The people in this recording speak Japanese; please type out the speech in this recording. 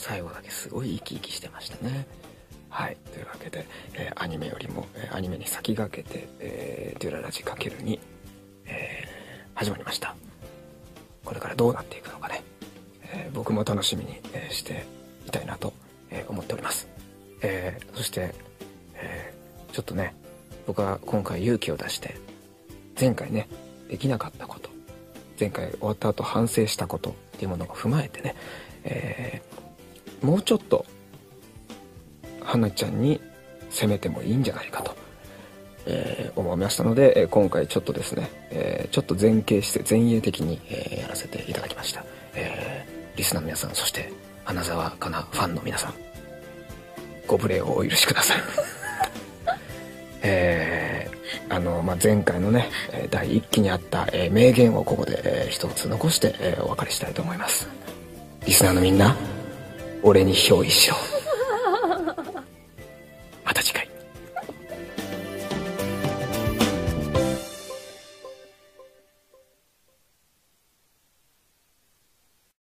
最後だけすごい生き生きしてましたね。はい、というわけで、アニメよりも、アニメに先駆けて、デュララジ×2、始まりました。これからどうなっていくのかね、僕も楽しみに、していたいなと、思っております。そして、ちょっとね、僕は今回勇気を出して前回ねできなかったこと、前回終わった後反省したことっていうものを踏まえてね、もうちょっと花ちゃんに攻めてもいいんじゃないかと、思いましたので、今回ちょっとですね、ちょっと前傾して前衛的に、やらせていただきました。リスナーの皆さん、そして花澤香菜ファンの皆さん、ご無礼をお許しください。前回のね第1期にあった名言をここで一つ残してお別れしたいと思います。リスナーのみんな、俺に憑依しろ。